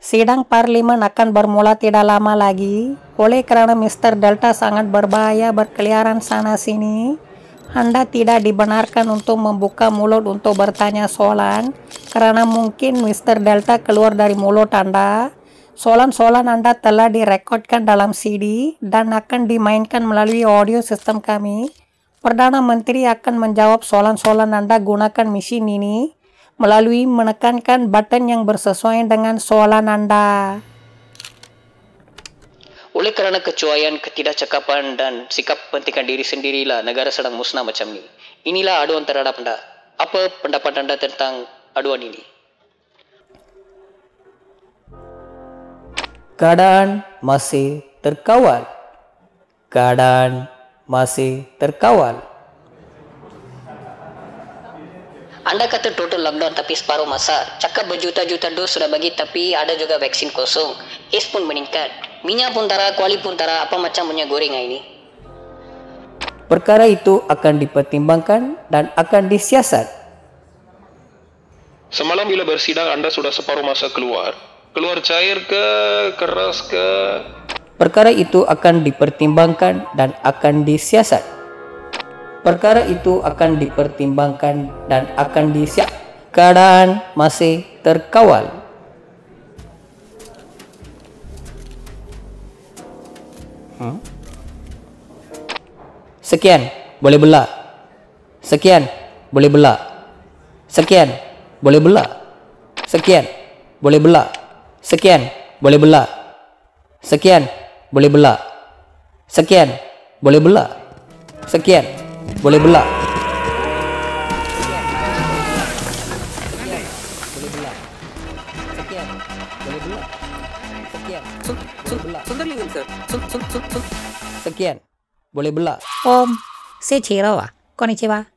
Sidang parlimen akan bermula tidak lama lagi. Oleh karena Mr. Delta sangat berbahaya berkeliaran sana-sini, Anda tidak dibenarkan untuk membuka mulut untuk bertanya soalan, karena mungkin Mr. Delta keluar dari mulut Anda. Soalan-soalan Anda telah direkodkan dalam CD dan akan dimainkan melalui audio sistem kami. Perdana Menteri akan menjawab soalan-soalan Anda gunakan mesin ini melalui menekankan button yang bersesuaian dengan soalan Anda. Oleh kerana kecuaian, ketidakcakapan dan sikap pentingkan diri sendirilah negara sedang musnah macam ni. Inilah aduan terhadap anda. Apa pendapat anda tentang aduan ini? Keadaan masih terkawal. Keadaan masih terkawal. Anda kata total lockdown tapi separuh masa. Cakap berjuta-juta dos sudah bagi tapi ada juga vaksin kosong. Kes pun meningkat. Minyak pun tara, kuali pun tara, apa macam punya goreng ini. Perkara itu akan dipertimbangkan dan akan disiasat. Semalam bila bersidang anda sudah separuh masa keluar. Keluar cair ke, keras ke? Perkara itu akan dipertimbangkan dan akan disiasat. Perkara itu akan dipertimbangkan dan akan disiap. Keadaan masih terkawal. Sekian, boleh belak. Sekian, boleh belak. Sekian, boleh belak. Sekian, boleh belak. Sekian, boleh belak. Sekian, boleh belak. Sekian, boleh belak. Sekian, boleh belak. Sekian, boleh belak. Om, saya Chirawa. Konnichiwa.